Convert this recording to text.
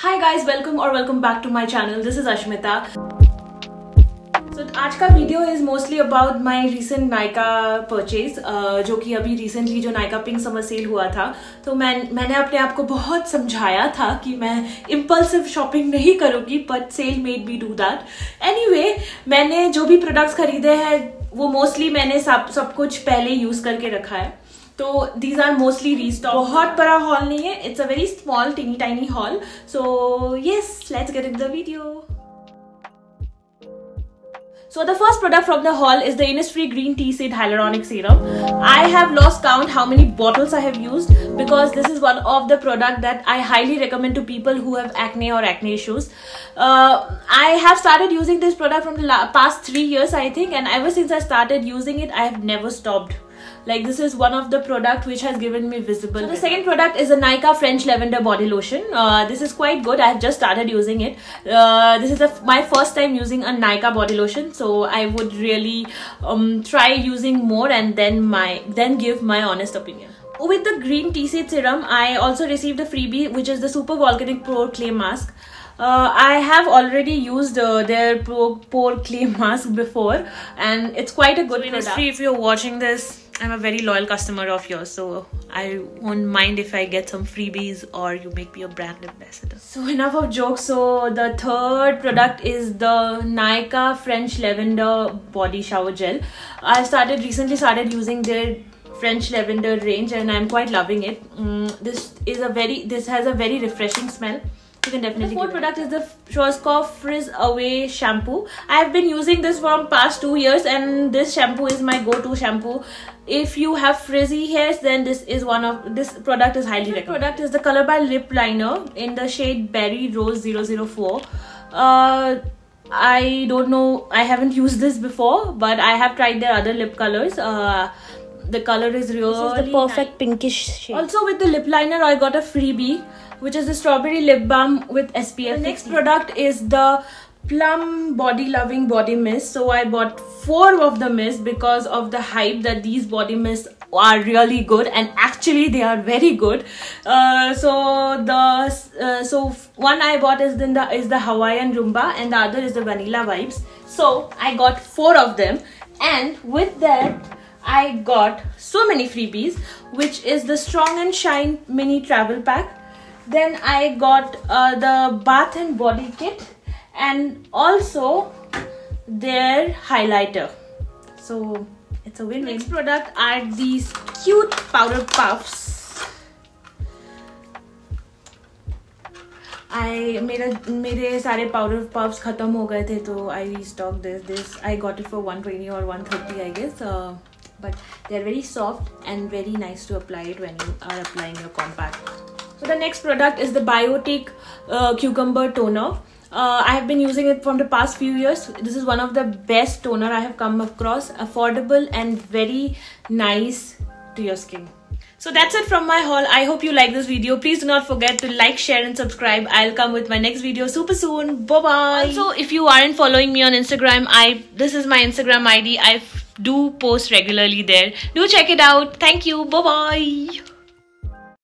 Hi guys, welcome back to my channel. This is Ashmita. So आज का video is mostly about my recent Nykaa purchase, जो कि अभी recently जो Nykaa pink summer sale हुआ था. तो मैंने अपने आप को बहुत समझाया था कि मैं इम्पल्सिव शॉपिंग नहीं करूँगी, but sale made me do that. Anyway, मैंने जो भी प्रोडक्ट्स खरीदे हैं वो मोस्टली मैंने सब कुछ पहले यूज करके रखा है. तो दीज आर मोस्टली रीस्टॉक. बहुत बड़ा हॉल नहीं है, it's a very small teeny tiny hall. So yes, let's get in the video. So the first product from the haul is the Innisfree Green Tea Seed Hyaluronic Serum. I have lost count how many bottles I have used because this is one of the product that I highly recommend to people who have acne or acne issues. I have started using this product from the past 3 years, I think, and ever since I started using it, I have never stopped. Like, this is one of the product which has given me visible. So the second product is a Nykaa French Lavender Body Lotion. This is quite good. I have just started using it. This is my first time using a Nykaa body lotion, so I would really try using more and then give my honest opinion. With the green tea seed serum, I also received a freebie, which is the Super Volcanic Pore Clay Mask. I have already used their pore clay mask before, and it's quite a good product. If you're watching this, I'm a very loyal customer of yours, so I won't mind if I get some freebies or you make me a brand ambassador. So enough of jokes. So the third product is the Nykaa French Lavender Body Shower Gel. I recently started using their French Lavender range, and I'm quite loving it. This has a very refreshing smell. You can definitely. The fourth product is the Schwarzkopf Frizz Away shampoo. I have been using this for past 2 years, and this shampoo is my go-to shampoo. If you have frizzy hairs, then this product is highly recommended. Product is the Color by Lip Liner in the shade Berry Rose 004. I don't know, I haven't used this before, but I have tried their other lip colors. The color is really nice. This is the perfect pinkish shade. Also with the lip liner, I got a freebie, which is the Strawberry Lip Balm with SPF. The next product is the Plum Body Loving Body Mist. So I bought 4 of the mist because of the hype that these body mists are really good, and actually they are very good. So one I bought is the Hawaiian Rumba, and the other is the Vanilla Vibes. So I got 4 of them, and with that I got so many freebies, which is the Strong and Shine Mini Travel Pack. Then I got the Bath and Body Kit, and also their highlighter. So it's a win-win. Next product are these cute powder puffs. मेरे सारे powder puffs खत्म हो गए थे, तो I restocked this. I got it for 120 or 130, I guess. But they're very soft and very nice to apply it when you are applying your compact. So the next product is the Biotic Cucumber Toner. I have been using it from the past few years. This is one of the best toner I have come across. Affordable and very nice to your skin. So that's it from my haul. I hope you like this video. Please do not forget to like, share and subscribe. I'll come with my next video super soon. Bye bye. Also, if you aren't following me on Instagram, this is my Instagram ID. I do post regularly there. Do check it out. Thank you. Bye bye.